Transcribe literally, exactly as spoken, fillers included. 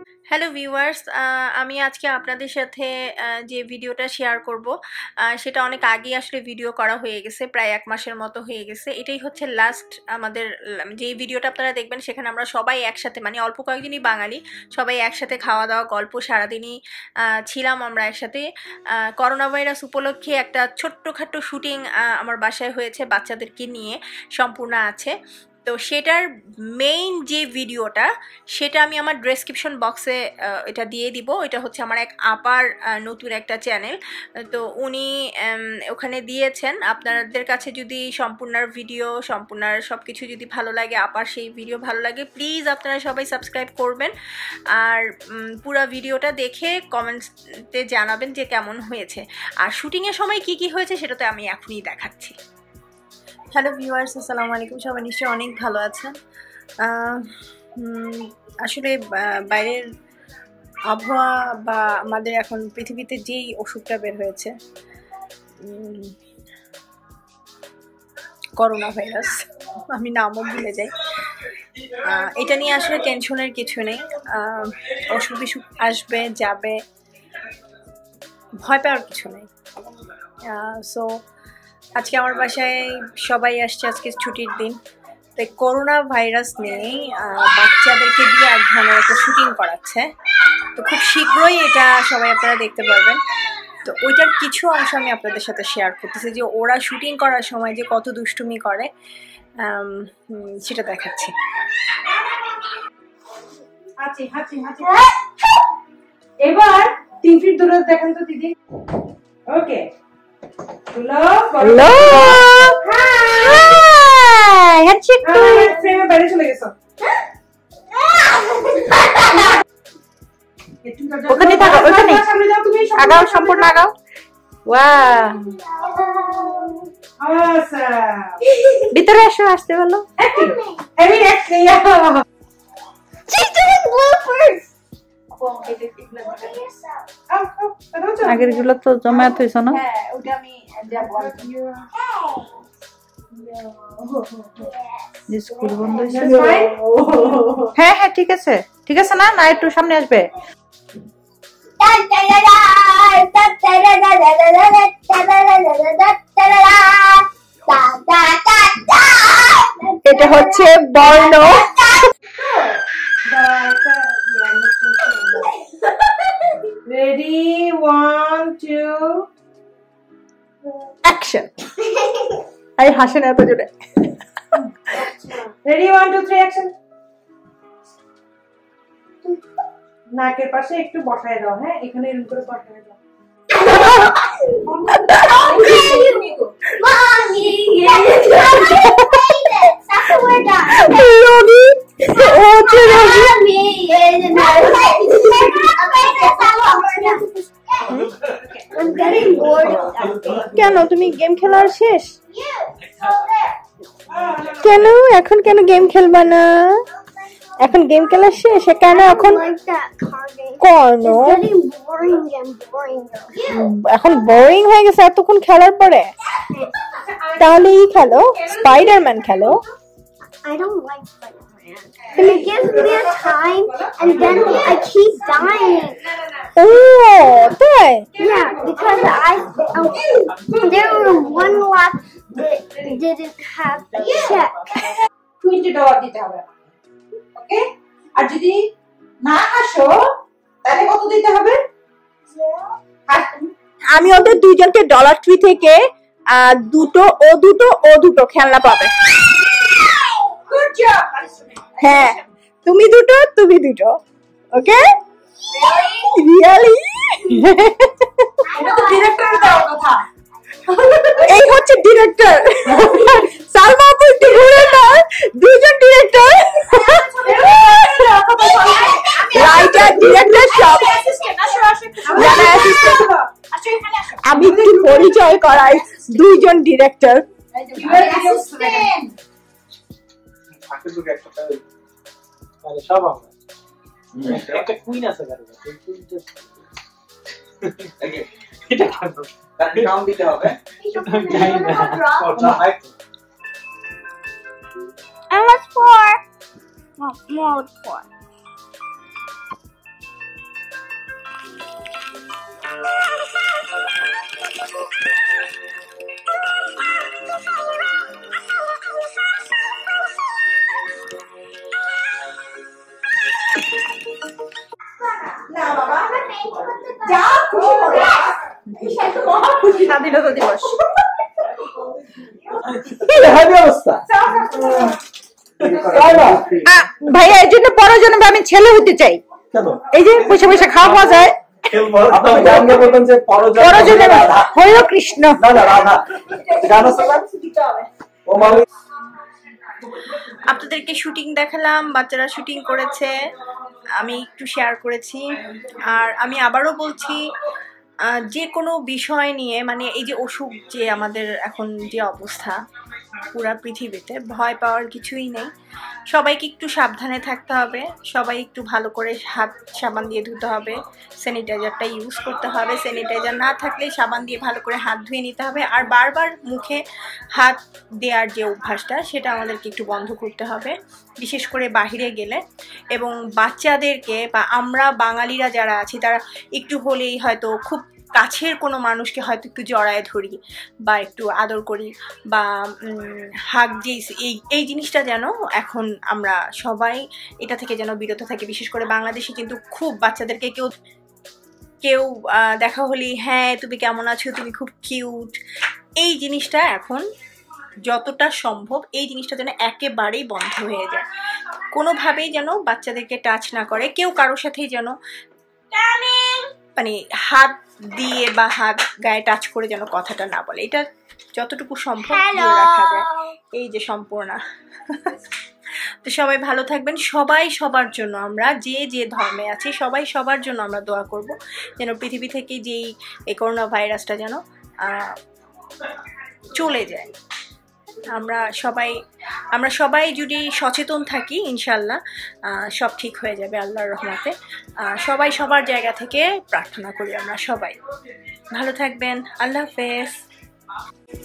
Hello viewers, আমি আজকে আপনাদের সাথে যে ভিডিওটা শেয়ার করব সেটা অনেক আগে আসলে ভিডিও করা হয়ে গেছে, প্রায় এক মাসের মতো হয়ে গেছে। এটাই হচ্ছে লাস্ট আমাদের যে ভিডিওটা আপনারা দেখবেন, সেখানে আমরা সবাই একসাথে, মানে অল্প কয়েকজনই বাঙালি, সবাই একসাথে খাওয়া দাওয়া গল্প সারাদিনই ছিলাম আমরা একসাথে। করোনা ভাইরাস উপলক্ষে একটা ছোট্টখাট্টো শুটিং আমার বাসায় হয়েছে বাচ্চাদেরকে নিয়ে, সম্পূর্ণ আছে। তো সেটার মেইন যে ভিডিওটা সেটা আমি আমার ডেসক্রিপশন বক্সে এটা দিয়ে দিব। এটা হচ্ছে আমার এক আপার নতুন একটা চ্যানেল, তো উনি ওখানে দিয়েছেন। আপনাদের কাছে যদি সম্পূর্ণ ভিডিও সম্পূর্ণ সব কিছু যদি ভালো লাগে, আপার সেই ভিডিও ভালো লাগে, প্লিজ আপনারা সবাই সাবস্ক্রাইব করবেন আর পুরো ভিডিওটা দেখে কমেন্টসে জানাবেন যে কেমন হয়েছে। আর শুটিংয়ের সময় কি কি হয়েছে সেটা তো আমি এখনই দেখাচ্ছি। হ্যালো ভিউয়ার্স, আসসালামু আলাইকুম। সবাই নিশ্চয়ই অনেক ভালো আছেন। আসলে বাইরের আবহাওয়া বা আমাদের এখন পৃথিবীতে যেই অসুখটা বের হয়েছে, করোনা ভাইরাস, আমি নামও ভুলে যাই, এটা নিয়ে আসলে টেনশনের কিছু নেই। অসুখ বিসুখ আসবে যাবে, ভয় পাওয়ার কিছু নেই। সো আজকে আমার বাসায় সবাই আসছে, আজকে ছুটির দিন। তাই করোনা ভাইরাস নিয়েই বাচ্চাদেরকে দিয়ে এক ধরনের একটা শুটিং করাচ্ছে। তো খুব শীঘ্রই এটা সবাই আপনারা দেখতে পারবেন। তো ওইটার কিছু অংশ আমি আপনাদের সাথে শেয়ার করতেছি, যে ওরা শুটিং করার সময় যে কত দুষ্টুমি করে সেটা দেখাচ্ছি। এবার তিন ফিট দূরে দেখেন তো দিদি। Okay, hello hello, hi, handshake করে ফ্রেমে বাইরে চলে গেছো। ওখানে থাকো, ওখানে আগাও, সম্পূর্ণ আগাও। ওয়াও, awesome, ভিতরে আসো, আসতে বলো। আমি নেক্সট ইয়া she's doing bloopers. আগের গুলো তো জমায়েত হয়েছে না? হ্যাঁ, ওটা আমি দেবো। স্কুল বন্ধ হয়েছে। হ্যাঁ হ্যাঁ, ঠিক আছে ঠিক আছে। না না, একটু সামনে আসবে। এটা হচ্ছে বর্ণ। Ready, one, two, action. আই হাসেন এত জোরে। ready, one, two, three, action. নাকের পাশে একটু বসায় দাও। হ্যাঁ, এখানে এরকম করে বসায় দাও। কেন তুমি গেম খেলার শেষ? কেন এখন কেন গেম খেলবা না? এখন গেম খেলা শেষ কেন? এখন কেন এখন বোরিং হয়ে গেছে এতক্ষণ খেলার পরে? তাহলে ই খেলো, স্পাইডারম্যান খেলো। I don't like Spider-Man. And it gives me a time, and then I keep dying. Oh, তাই? Yeah, because I oh, there was one lap that didn't have the check. Twenty dollar দিতে হবে, ওকে? আর যদি না আসো তাহলে কত দিতে হবে? আমি ওদের দুইজনকে ডলার ট্রি থেকে দুটো ও দুটো ও দুটো খেলনা পাবে। Good job. হ্যাঁ, তুমি দুটো তুমি দুটো, ওকে? রিয়েলি? এটা তো ডিরেক্টর দেওয়ার কথা। এই হচ্ছে ডিরেক্টর। সালমা আপু একটু ঘুরে না, দুইজন ডিরেক্টর, রাইটার ডিরেক্টর সব। আমি একটু পরিচয় করাই, দুইজন ডিরেক্টর। সব আমরা একটা কুইন আছে গাড়ি, এটা তার নাম দিতে হবে। জানি না। And what's four? Oh, more with four. না বাবা যা খুশি করে মহা খুশি স্বাধীনতা দিবস অবস্থা ভাইয়া এই জন্য পরজন্মে আমি ছেলে হতে চাই এই যে পয়সা পয়সা খাওয়া পাওয়া যায় হয়েও কৃষ্ণ আপনাদেরকে শুটিং দেখালাম, বাচ্চারা শুটিং করেছে, আমি একটু শেয়ার করেছি। আর আমি আবারও বলছি, যে কোনো বিষয় নিয়ে, মানে এই যে অসুখ যে আমাদের এখন যে অবস্থা পুরা পৃথিবীতে, ভয় পাওয়ার কিছুই নেই। সবাইকে একটু সাবধানে থাকতে হবে, সবাই একটু ভালো করে হাত সাবান দিয়ে ধুতে হবে, স্যানিটাইজারটা ইউজ করতে হবে, স্যানিটাইজার না থাকলে সাবান দিয়ে ভালো করে হাত ধুয়ে নিতে হবে। আর বারবার মুখে হাত দেওয়ার যে অভ্যাসটা সেটা আমাদেরকে একটু বন্ধ করতে হবে, বিশেষ করে বাহিরে গেলে। এবং বাচ্চাদেরকে বা আমরা বাঙালিরা যারা আছি তারা একটু হলেই হয়তো খুব কাছের কোনো মানুষকে হয়তো একটু জড়ায় ধরি বা একটু আদর করি বা হাগ যে এই এই জিনিসটা যেন এখন আমরা সবাই এটা থেকে যেন বিরত থাকি। বিশেষ করে বাংলাদেশে কিন্তু খুব বাচ্চাদেরকে কেউ কেউ দেখা হলেই হ্যাঁ তুমি কেমন আছো, তুমি খুব কিউট, এই জিনিসটা এখন যতটা সম্ভব এই জিনিসটা যেন একেবারেই বন্ধ হয়ে যায়। কোনোভাবেই যেন বাচ্চাদেরকে টাচ না করে কেউ, কারোর সাথেই যেন মানে হাত দিয়ে বা হাত গায়ে টাচ করে যেন কথাটা না বলে, এটা যতটুকু সম্ভব দূরে রাখা যায়। এই যে সম্পূর্ণা তো সবাই ভালো থাকবেন, সবাই সবার জন্য, আমরা যে যে ধর্মে আছি সবাই সবার জন্য আমরা দোয়া করব যেন পৃথিবী থেকে যেই এই করোনা ভাইরাসটা যেন চলে যায়। আমরা সবাই আমরা সবাই যদি সচেতন থাকি ইনশাল্লাহ সব ঠিক হয়ে যাবে আল্লাহর রহমতে। সবাই সবার জায়গা থেকে প্রার্থনা করি আমরা সবাই। ভালো থাকবেন, আল্লাহ হাফেজ।